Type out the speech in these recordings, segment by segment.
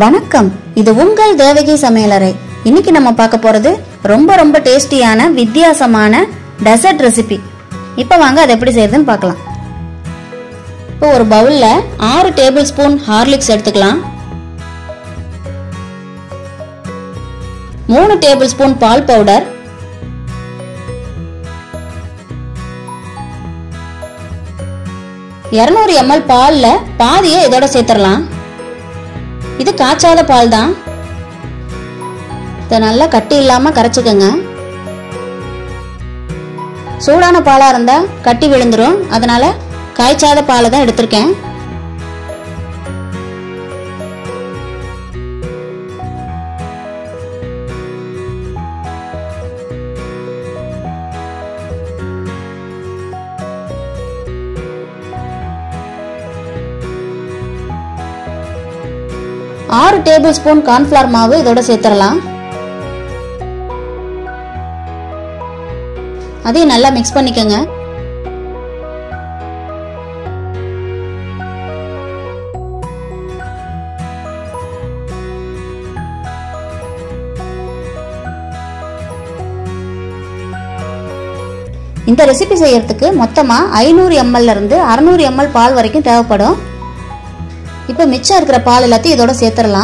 வணக்கம், இது உங்கள் தேவகி சமையலறை. இன்னைக்கு நம்ம பார்க்க போறது ரொம்ப டேஸ்டியான வித்தியாசமான டெசர்ட் ரெசிபி. இப்போ வாங்க அதை எப்படி செய்யறதுன்னு பார்க்கலாம். இப்போ ஒரு பவுல்ல 6 டேபிள் ஸ்பூன் ஹார்லிக்ஸ் எடுத்துக்கலாம். 3 டேபிள் ஸ்பூன் பால் பவுடர், 200 ml பால்ல பாதியை இதோட சேர்த்துடலாம். இது காய்ச்சாத பால் தான். இதை நல்லா கட்டி இல்லாம கரைச்சுக்கோங்க. சூடான பாலா இருந்தா கட்டி விழுந்துரும், அதனால காய்ச்சாத பாலை தான் எடுத்திருக்கேன். ஆறு டேபிள் ஸ்பூன் கார்ன்ஃபிளவர் மாவு இதோட சேர்த்துடலாம். அதையும் நல்லா மிக்ஸ் பண்ணிக்கோங்க. இந்த ரெசிபி செய்யறதுக்கு மொத்தமா 500 ml இருந்து 600 ml பால் வரைக்கும் தேவைப்படும். இப்போ மிச்சம் இருக்கிற பால் எல்லாத்தையும் இதோட சேர்த்துடலாம்.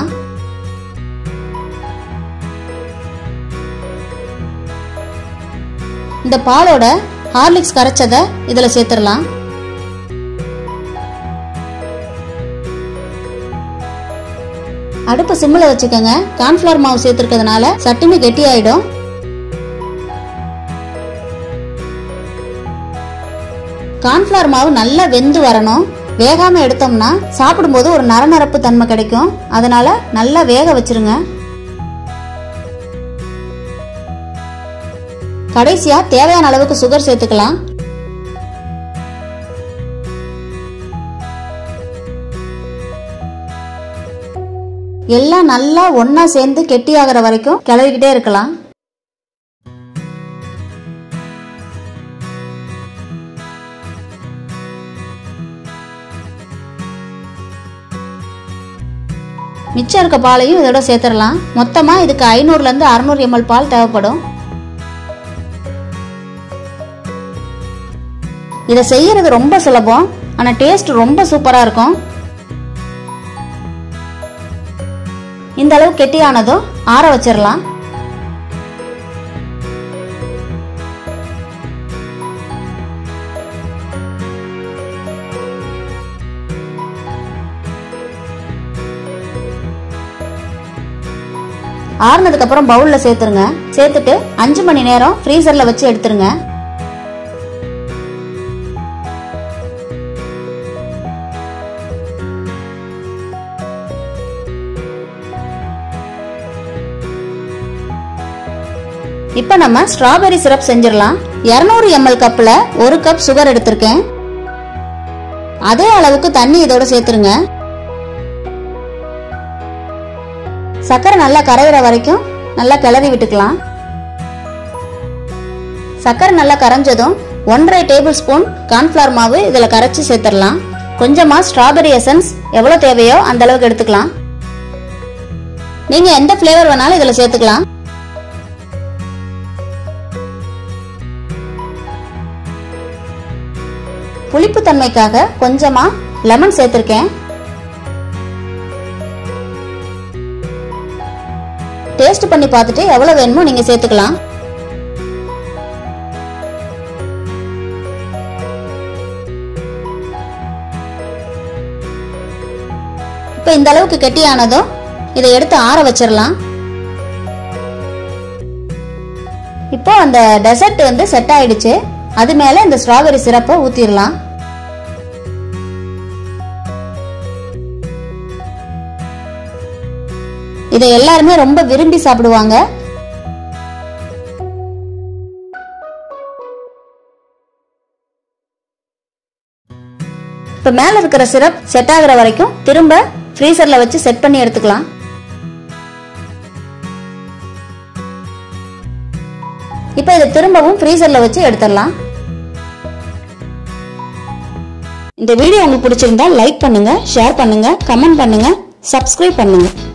இந்த பாலோட ஹார்லிக்ஸ் கரைச்சதை இதுல சேர்த்துடலாம். அடுப்பு சிம்மில் வச்சுக்கோங்க. கார்ன்ஃபிளவர் மாவு சேர்த்துருக்கிறதுனால சட்டுன்னு கெட்டி ஆயிடும். கார்ன்ஃபிளவர் மாவு நல்லா வெந்து வரணும். வேகாம எடுத்தோம்னா சாப்பிடும்போது ஒரு நரநரப்பு தன்மை கிடைக்கும். அதனால நல்லா வேக வச்சிருங்க. கடைசியா தேவையான அளவுக்கு சுகர் சேர்த்துக்கலாம். எல்லாம் நல்லா ஒன்னா சேர்ந்து கெட்டியாகிற வரைக்கும் கிளறிக்கிட்டே இருக்கலாம். மிச்சம் இருக்க பாலையும் இதோட சேர்த்துடலாம். மொத்தமா இதுக்கு 500 இருந்து 600 ml பால் தேவைப்படும். இதை செய்யறது ரொம்ப சுலபம், ஆனா டேஸ்ட் ரொம்ப சூப்பரா இருக்கும். இந்த அளவு கெட்டியானதும் ஆற வச்சிடலாம். ஆறுனதுக்கு அப்புறம் பவுல்ல சேர்த்துருங்க. சேர்த்துட்டு 5 மணி நேரம் ஃப்ரீசர்ல வச்சு எடுத்துருங்க. இப்ப நம்ம ஸ்ட்ராபெரி சிரப் செஞ்சிடலாம். 200 ml கப்ல 1 கப் சுகர் எடுத்திருக்கேன். அதே அளவுக்கு தண்ணி இதோட சேர்த்துருங்க. சக்கரை நல்லா கரையிற வரைக்கும் நல்லா கிளறி விட்டுக்கலாம். சக்கரை நல்லா கரைஞ்சதும் 1.5 டேபிள் ஸ்பூன் கார்ன்ஃபிளவர் மாவு இதுல கரைச்சி சேர்த்துடலாம். கொஞ்சமா ஸ்ட்ராபெரி எசன்ஸ் எவ்வளவு தேவையோ அந்த அளவுக்கு எடுத்துக்கலாம். நீங்க எந்த ஃபிளேவர் வேணாலும் இதுல சேர்த்துக்கலாம். புளிப்பு தன்மைக்காக கொஞ்சமா லெமன் சேர்த்திருக்கேன். டேஸ்ட் பண்ணி பார்த்துட்டு எவ்வளவு வேணுமோ நீங்க சேர்த்துக்கலாம். இப்ப இந்த அளவுக்கு கெட்டியானதும் இதை எடுத்து ஆற வச்சிடலாம். இப்போ அந்த டெசர்ட் செட் ஆயிடுச்சு. அது மேல இந்த ஸ்ட்ராபெரி சிரப்பை ஊத்திடலாம். இதை எல்லாருமே ரொம்ப விரும்பி சாப்பிடுவாங்க. இப்ப மேல இருக்கிற சிரப் செட் ஆகுற வரைக்கும் திரும்ப ஃப்ரீசர்ல வச்சு செட் பண்ணி எடுத்துக்கலாம். இப்ப இதை திரும்பவும் ஃப்ரீசர்ல வச்சு எடுத்துடலாம். இந்த வீடியோ உங்களுக்கு பிடிச்சிருந்தா லைக் பண்ணுங்க, ஷேர் பண்ணுங்க, கமெண்ட் பண்ணுங்க, சப்ஸ்கிரைப் பண்ணுங்க.